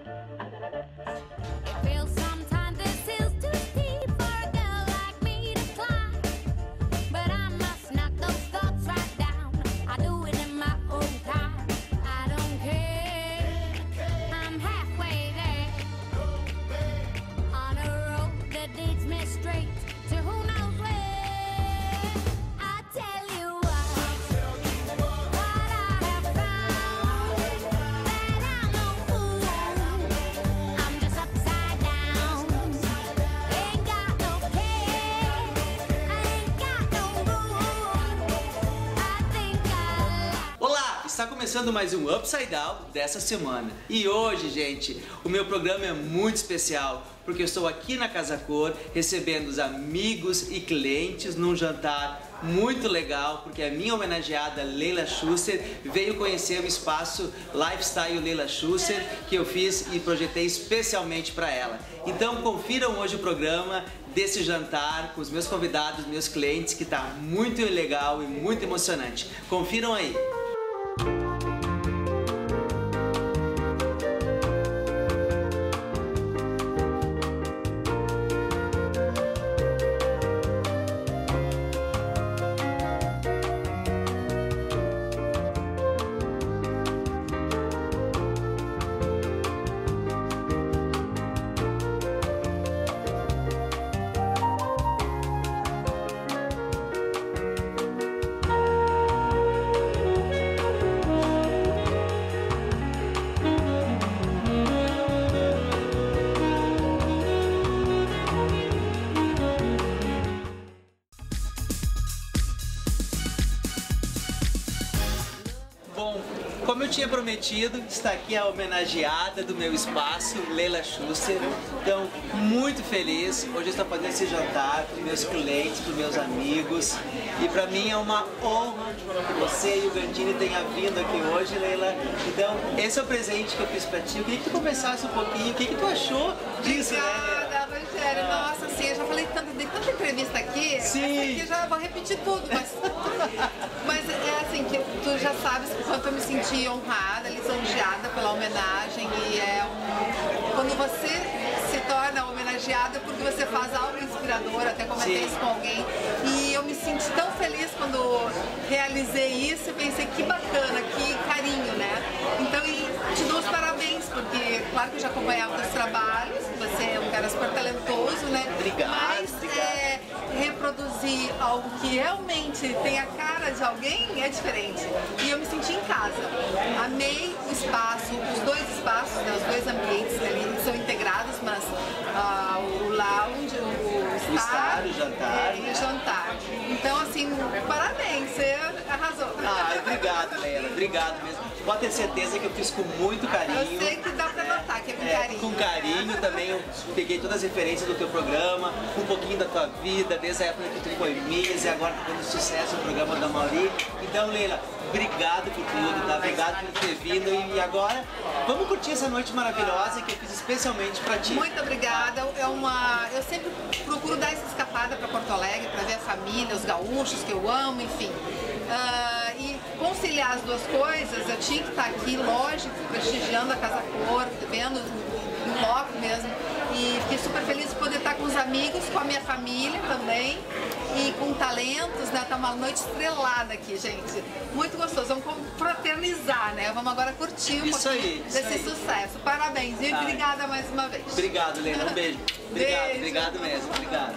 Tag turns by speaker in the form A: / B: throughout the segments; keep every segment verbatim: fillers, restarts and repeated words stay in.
A: Está começando mais um Upside Down dessa semana. E hoje, gente, o meu programa é muito especial, porque eu estou aqui na Casa Cor recebendo os amigos e clientes num jantar muito legal, porque a minha homenageada Leila Schuster veio conhecer o espaço Lifestyle Leila Schuster que eu fiz e projetei especialmente para ela. Então confiram hoje o programa desse jantar com os meus convidados, meus clientes, que está muito legal e muito emocionante. Confiram aí! Bom, como eu tinha prometido, está aqui a homenageada do meu espaço, Leila Schuster. Então, muito feliz. Hoje eu estou fazendo esse jantar para os meus clientes, para os meus amigos. E para mim é uma honra que você e o Gandini tenham vindo aqui hoje, Leila. Então, esse é o presente que eu fiz para ti. Eu queria que tu conversasse um pouquinho. O que, que tu achou disso,
B: Obrigada,
A: né,
B: Leila? Rogério, ah. Nossa, sim, eu já falei tanto, dei tanta entrevista aqui.
A: Sim.
B: Essa aqui eu já vou repetir tudo, mas, mas é assim, que tu já sabes o quanto eu me senti honrada, lisonjeada pela homenagem. E é um, quando você se torna homenageada porque você faz algo inspirador, até comentei
A: Sim.
B: isso com alguém. E eu me senti tão feliz quando realizei isso e pensei, que bacana, que carinho, né? Então, e te dou os parabéns, porque claro que eu já acompanhava os trabalhos, você é um cara super talentoso, né?
A: Obrigado,
B: Mas
A: obrigado.
B: É, reproduzir algo que realmente tem a cara de alguém é diferente. E eu me senti em casa. Amei o espaço, os dois espaços, né, os dois ambientes ali são integrados, mas uh, o lounge, o estar,
A: o, o jantar,
B: é,
A: né?
B: e o jantar. Então, assim, parabéns, você arrasou.
A: Ah, obrigado, Leila. Obrigado mesmo. Pode ter certeza que eu fiz com muito carinho.
B: Eu sei que dá pra notar que é com
A: É,
B: carinho.
A: com carinho também. Eu peguei todas as referências do teu programa, um pouquinho da tua vida, desde a época que tu foi Miss e agora tá dando sucesso no programa da Mauri. Então, Leila, obrigado por tudo, tá? Obrigado por ter vindo. E agora, vamos curtir essa noite maravilhosa que eu fiz especialmente pra ti.
B: Muito obrigada. É uma... Eu sempre procuro dar essa escapada pra Porto Alegre, pra ver a família, os gaúchos que eu amo, enfim. Uh, e conciliar as duas coisas, eu tinha que estar aqui, lógico, prestigiando a Casa Cor, vendo em loco mesmo. E fiquei super feliz de poder estar com os amigos, com a minha família também. E com talentos, né? Tá uma noite estrelada aqui, gente. Muito gostoso. Vamos fraternizar, né? Vamos agora curtir um
A: Isso
B: pouquinho
A: aí, isso
B: desse
A: aí.
B: sucesso. Parabéns e
A: Ai.
B: Obrigada mais uma vez.
A: Obrigado, Leila. Um beijo. Obrigado,
B: Beijo.
A: obrigado mesmo. Obrigado.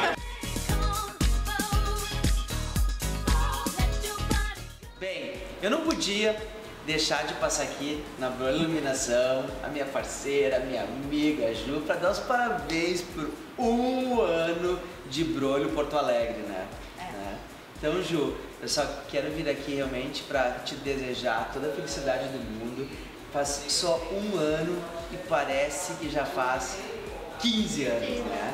A: Bem, eu não podia deixar de passar aqui na Brolho Iluminação, a minha parceira, a minha amiga Ju, para dar os parabéns por um ano de Brolho Porto Alegre, né?
B: É.
A: né? Então, Ju, eu só quero vir aqui realmente para te desejar toda a felicidade do mundo. Faz só um ano e parece que já faz quinze anos, né?
B: É.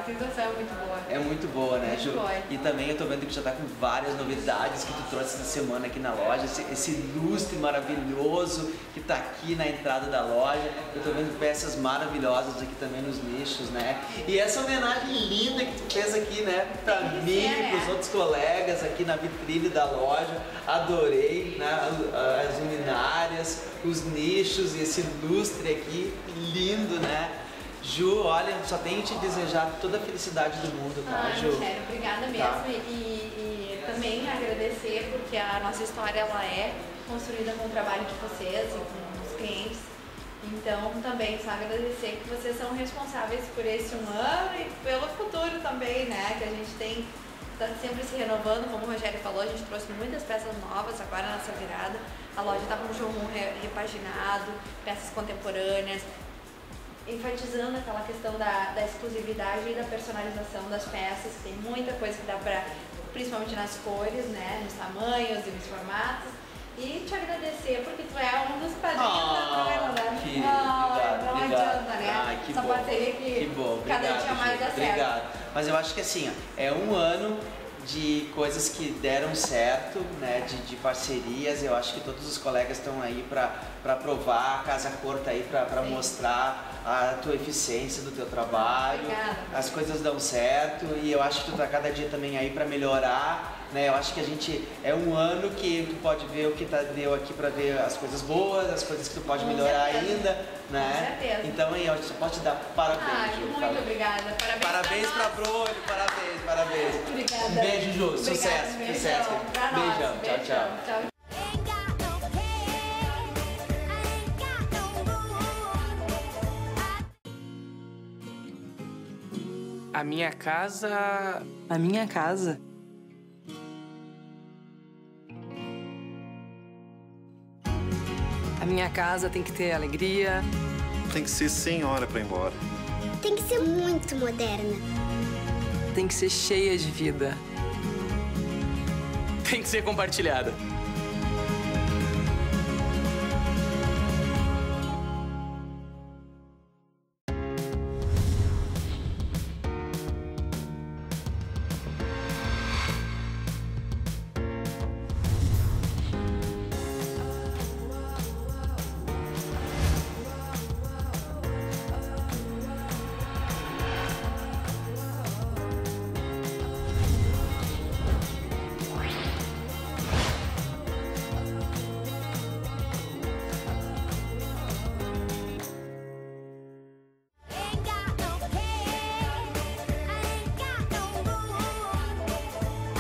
B: a sensação é muito boa.
A: É muito boa, né,
B: muito
A: Ju?
B: Boa.
A: E também eu tô vendo que já tá com várias novidades que tu trouxe essa semana aqui na loja. Esse, esse lustre maravilhoso que tá aqui na entrada da loja. Eu tô vendo peças maravilhosas aqui também nos nichos, né? E essa homenagem linda que tu fez aqui, né, pra mim e pros outros colegas aqui na vitrine da loja. Adorei, né, as luminárias, os nichos e esse lustre aqui, lindo, né? Ju, olha, só tenho te desejar toda a felicidade do mundo, tá,
C: ah,
A: Ju?
C: Sério, obrigada mesmo.
A: Tá.
C: E, e também agradecer porque a nossa história ela é construída com o trabalho de vocês e com os clientes. Então, também só agradecer que vocês são responsáveis por esse um ano e pelo futuro também, né? Que a gente tem está sempre se renovando, como o Rogério falou, a gente trouxe muitas peças novas agora nessa virada. A loja está com um showroom repaginado, peças contemporâneas, enfatizando aquela questão da, da exclusividade e da personalização das peças. Tem muita coisa que dá pra, principalmente nas cores, né, nos tamanhos e nos formatos. E te agradecer porque tu é um dos padrinhos
A: oh,
C: da programa, né?
A: Que,
C: oh,
A: obrigado,
C: não
A: obrigado.
C: adianta, né?
A: Ai, que
C: Essa
A: bom,
C: parceria que,
A: que bom, obrigado,
C: cada dia mais dá certo.
A: Obrigado. Mas eu acho que assim, ó, é um ano de coisas que deram certo, né, de, de parcerias. Eu acho que todos os colegas estão aí para provar, a Casa Cor tá aí para mostrar a tua eficiência do teu trabalho.
C: Obrigada.
A: As coisas dão certo e eu acho que tu tá cada dia também aí para melhorar, né? Eu acho que a gente é um ano que tu pode ver o que tá deu aqui para ver as coisas boas, as coisas que tu pode
C: Com
A: melhorar
C: certeza.
A: ainda, né?
C: Com certeza.
A: Então aí, eu só posso te dar parabéns,
C: Ah,
A: Ju.
C: muito
A: Fala.
C: obrigada. Parabéns,
A: Parabéns
C: pra
A: pra
C: nós.
A: Bruni, parabéns, parabéns.
C: Obrigada.
A: Um beijo, Ju.
C: Obrigada,
A: Sucesso,
C: beijão.
A: sucesso.
C: Pra nós.
A: Beijão, tchau,
C: Beijão.
A: tchau.
C: Tchau.
D: Ain't got no pain, I ain't got no room.
E: A minha casa.
F: A minha casa. A minha casa tem que ter alegria.
G: Tem que ser sem hora pra ir embora.
D: Tem que ser muito moderna.
F: Tem que ser cheia de vida.
E: Tem que ser compartilhada.
D: Ain't got no pain, I ain't got no room.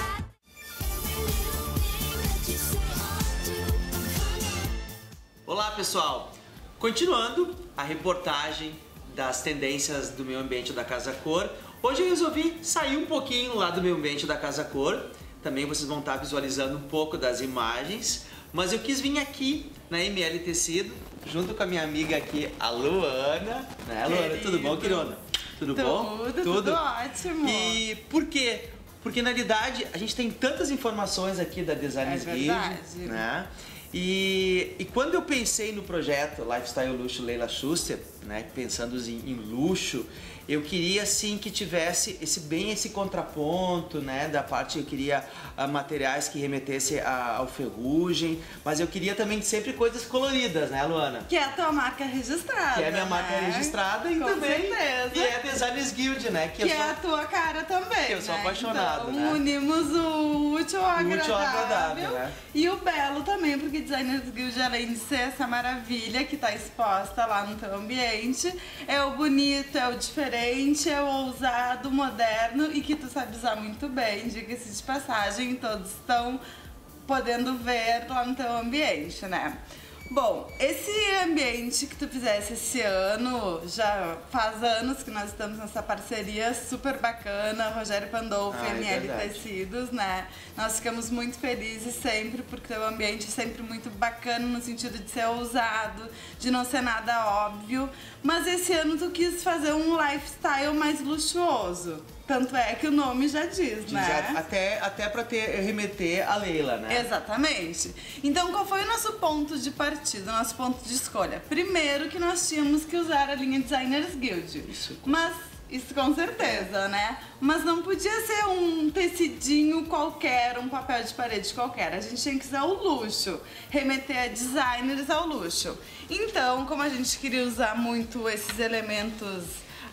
A: Olá, pessoal. Continuando a reportagem das tendências do meio ambiente da Casa Cor. Hoje eu resolvi sair um pouquinho lá do meio ambiente da Casa Cor. Também vocês vão estar visualizando um pouco das imagens. Mas eu quis vir aqui na M L Tecido, junto com a minha amiga aqui, a Luana. Né, Luana?
H: Querido.
A: Tudo bom, querida? Tudo bom?
H: Tudo, tudo ótimo.
A: E por quê? Porque na realidade a gente tem tantas informações aqui da Designers
H: É
A: Guild,
H: verdade.
A: né? E, e quando eu pensei no projeto Lifestyle Luxo Leila Schuster, né, pensando em, em luxo, eu queria assim que tivesse esse, bem esse contraponto, né, da parte eu queria ah, materiais que remetessem a- ao ferrugem, mas eu queria também sempre coisas coloridas, né, Luana?
H: Que é a tua marca registrada.
A: Que é a minha marca
H: né?
A: registrada e
H: Com
A: também
H: certeza.
A: e é a Designers Guild, né?
H: Que
A: eu
H: é
A: sou-
H: a tua cara também.
A: que eu sou
H: né?
A: apaixonado,
H: então,
A: né?
H: unimos o útil ao
A: O útil
H: agradável.
A: ao agradável, né?
H: E o belo também, porque Designers Guild, além de ser essa maravilha que está exposta lá no teu ambiente, é o bonito, é o diferente, é o ousado, moderno e que tu sabe usar muito bem, diga-se de passagem, todos estão podendo ver lá no teu ambiente, né? Bom, esse ambiente que tu fizesse esse ano, já faz anos que nós estamos nessa parceria super bacana, Rogério Pandolfo
A: Ah, é
H: e M L
A: verdade.
H: Tecidos, né? Nós ficamos muito felizes sempre, porque o ambiente é sempre muito bacana no sentido de ser ousado, de não ser nada óbvio. Mas esse ano tu quis fazer um lifestyle mais luxuoso. Tanto é que o nome já diz,
A: Diz,
H: né?
A: Até, até pra ter, remeter a Leila, né?
H: Exatamente. Então, qual foi o nosso ponto de partida, o nosso ponto de escolha? Primeiro que nós tínhamos que usar a linha Designers Guild.
A: Isso.
H: Mas Isso com certeza, né? Mas não podia ser um tecidinho qualquer, um papel de parede qualquer. A gente tinha que usar o luxo, remeter a designers ao luxo. Então, como a gente queria usar muito esses elementos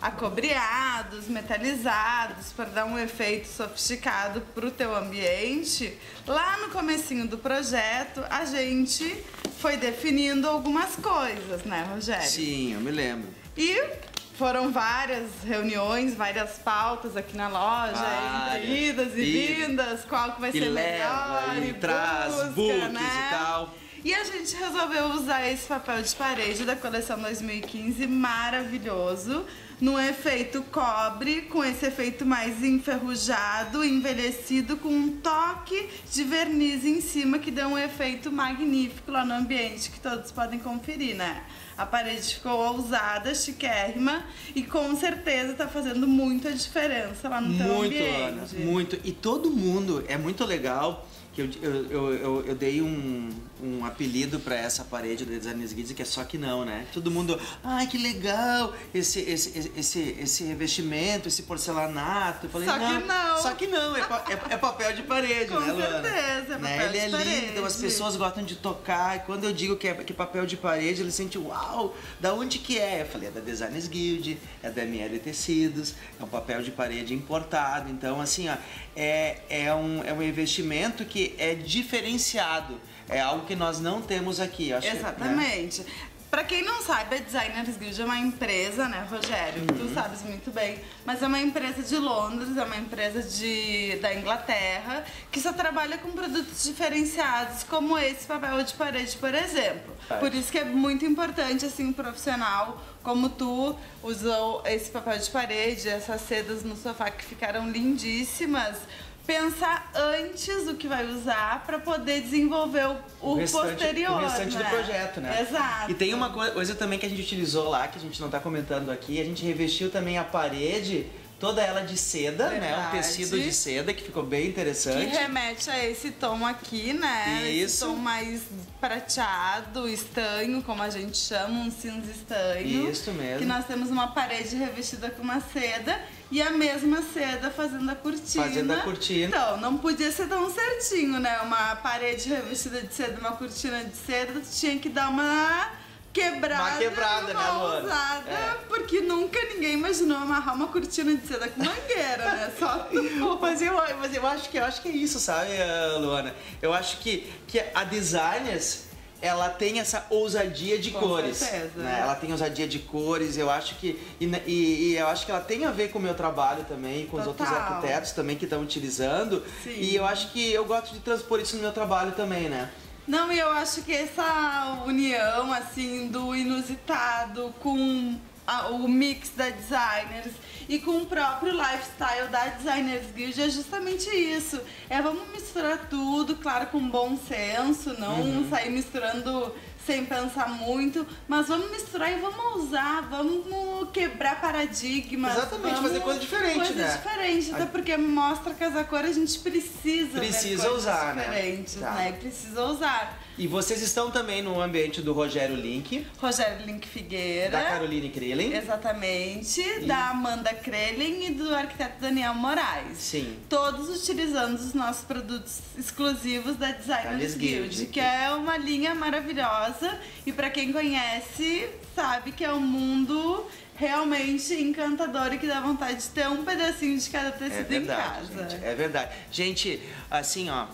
H: acobreados, metalizados, para dar um efeito sofisticado pro teu ambiente, lá no comecinho do projeto, a gente foi definindo algumas coisas, né, Rogério?
A: Sim, eu me lembro.
H: E foram várias reuniões, várias pautas aqui na loja,
A: Várias.
H: entre idas e,
A: E-
H: vindas, qual que vai
A: E
H: ser
A: leva,
H: melhor,
A: e traz
H: busca,
A: books
H: né?
A: e tal.
H: E a gente resolveu usar esse papel de parede da coleção dois mil e quinze, maravilhoso, num efeito cobre, com esse efeito mais enferrujado, envelhecido, com um toque de verniz em cima que dá um efeito magnífico lá no ambiente, que todos podem conferir, né? A parede ficou ousada, chiquérrima e com certeza tá fazendo muita diferença lá no teu
A: Muito,
H: ambiente.
A: Ana, muito. E todo mundo, é muito legal que eu, eu, eu, eu, eu dei um, um apelido pra essa parede do Designers Guild, que é Só Que Não, né? Todo mundo, ai que legal esse, esse, esse, esse revestimento, esse porcelanato. Eu falei,
H: Só que não.
A: Só que não, é, pa- é, é papel de parede,
H: Com
A: né, Luana?
H: certeza, é
A: Né?
H: papel
A: Ele é
H: de
A: lindo,
H: parede.
A: então as pessoas gostam de tocar. E quando eu digo que é que papel de parede, eles sentem, uau, da onde que é? Eu falei, é da Designers Guild, é da M L Tecidos, é um papel de parede importado. Então, assim, ó, é, é, um, é um investimento que é diferenciado. É algo que nós não temos aqui, acho. Né?
H: Exatamente. Pra quem não sabe, a Designers Guild é uma empresa, né, Rogério?
A: Uhum.
H: Tu sabes muito bem. Mas é uma empresa de Londres, é uma empresa de, da Inglaterra, que só trabalha com produtos diferenciados, como esse papel de parede, por exemplo.
A: Tá.
H: Por isso que é muito importante, assim, um profissional como tu usou esse papel de parede, essas sedas no sofá que ficaram lindíssimas. Pensar antes o que vai usar para poder desenvolver o, o,
A: O restante,
H: posterior,
A: o restante
H: né?
A: do projeto, né?
H: Exato.
A: E tem uma coi- coisa também que a gente utilizou lá, que a gente não tá comentando aqui, a gente revestiu também a parede, toda ela de seda, né? Um
H: Verdade.
A: tecido de seda, que ficou bem
H: Que
A: interessante.
H: remete a esse tom aqui, né? Esse
A: Isso.
H: tom mais prateado, estanho, como a gente chama, um cinza estanho.
A: Isso mesmo.
H: Que nós temos uma parede revestida com uma seda e a mesma seda fazendo a cortina.
A: Fazendo a cortina.
H: Então, não podia ser tão certinho, né? Uma parede revestida de seda, uma cortina de seda, tu tinha que dar uma quebrada,
A: Uma quebrada,
H: uma
A: né, Luana?
H: ousada,
A: É.
H: porque nunca ninguém imaginou amarrar uma cortina de seda com mangueira, né? Só tu.
A: Mas eu, mas eu acho que eu acho que é isso, sabe, eh, Luana? Eu acho que, que a designers, ela tem essa ousadia de
H: Com
A: cores.
H: certeza.
A: Né? Ela tem ousadia de cores, eu acho que. E, e- e eu acho que ela tem a ver com o meu trabalho também, com os outros
H: Total.
A: arquitetos também que estão utilizando.
H: Sim.
A: E eu acho que eu gosto de transpor isso no meu trabalho também, né?
H: Não, e eu acho que essa união, assim, do inusitado com a- o mix da Designers e com o próprio lifestyle da Designers Guild é justamente isso. É vamos misturar tudo, claro, com bom senso, não
A: Uhum.
H: sair misturando sem pensar muito, mas vamos misturar e vamos usar, vamos quebrar paradigmas.
A: Exatamente,
H: vamos-
A: fazer coisa diferente,
H: coisas
A: né?
H: diferentes, até porque mostra que a cor a gente precisa ver
A: Precisa
H: coisas
A: usar, né?
H: diferentes,
A: Tá.
H: né? Precisa usar.
A: E vocês estão também no ambiente do Rogério Link,
H: Rogério Link Figueira.
A: da Caroline Krillin.
H: Exatamente. Da Amanda Krellin e do arquiteto Daniel Moraes.
A: Sim.
H: Todos utilizando os nossos produtos exclusivos da Designers
A: Designers
H: Guild,
A: Guild.
H: que é uma linha maravilhosa e pra quem conhece sabe que é um mundo realmente encantador e que dá vontade de ter um pedacinho de cada
A: É
H: tecido
A: verdade,
H: em casa.
A: gente, é verdade. Gente, assim, ó,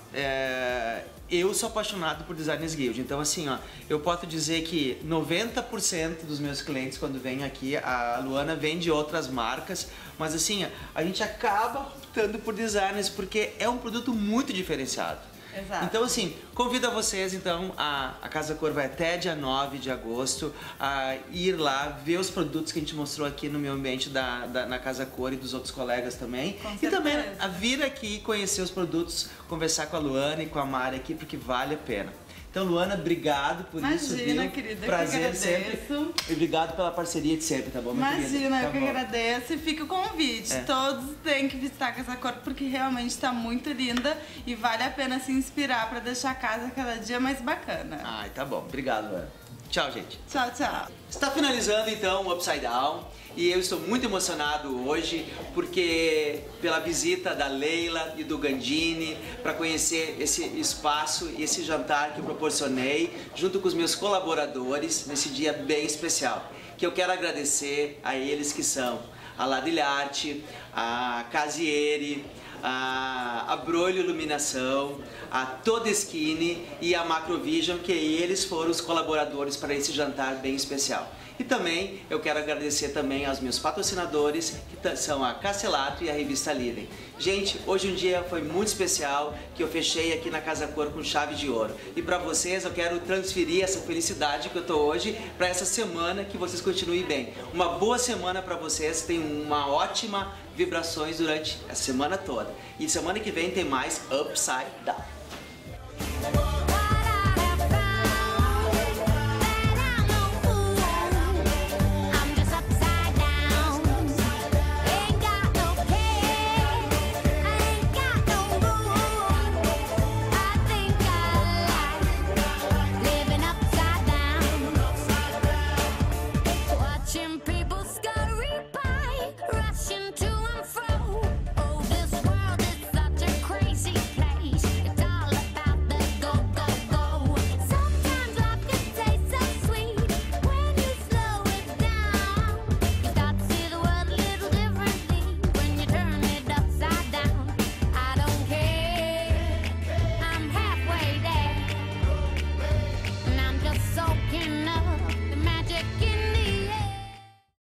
A: é, eu sou apaixonado por Designers Guild, então assim, ó, eu posso dizer que noventa por cento dos meus clientes quando vêm aqui, a Luana vem de outras marcas, mas assim, ó, a gente acaba optando por designers porque é um produto muito diferenciado.
H: Exato.
A: Então, assim, convido a vocês, então, a, a Casa Cor vai até dia nove de agosto, a ir lá, ver os produtos que a gente mostrou aqui no meu ambiente da, da- na Casa Cor e dos outros colegas também.
H: Com
A: E também
H: certeza.
A: a vir aqui conhecer os produtos, conversar com a Luana e com a Mari aqui, porque vale a pena. Então, Luana, obrigado por isso,
H: Imagina,
A: viu?
H: querida, eu que
A: Prazer
H: agradeço.
A: sempre. E obrigado pela parceria de sempre, tá bom, minha querida?
H: Imagina,
A: Tá
H: eu que
A: bom.
H: agradeço e fica o convite.
A: É.
H: Todos têm que visitar a Casa Cor porque realmente está muito linda e vale a pena se inspirar para deixar a casa cada dia mais bacana.
A: Ai, tá bom. Obrigado, Luana. Tchau, gente.
H: Tchau, tchau.
A: Está finalizando então o Upside Down e eu estou muito emocionado hoje porque pela visita da Leila e do Gandini para conhecer esse espaço e esse jantar que eu proporcionei junto com os meus colaboradores nesse dia bem especial. Que eu quero agradecer a eles que são a Ladrilharte, a Casieri, a, a Brolho Iluminação, a Todeskine e a Macrovision, que eles foram os colaboradores para esse jantar bem especial. E também eu quero agradecer também aos meus patrocinadores, que são a Castelato e a Revista Livre. Gente, hoje um dia foi muito especial, que eu fechei aqui na Casa Cor com chave de ouro. E para vocês eu quero transferir essa felicidade que eu tô hoje para essa semana, que vocês continuem bem. Uma boa semana para vocês, tenham uma ótima vibrações durante a semana toda. E semana que vem tem mais Upside Down.
D: Soaking up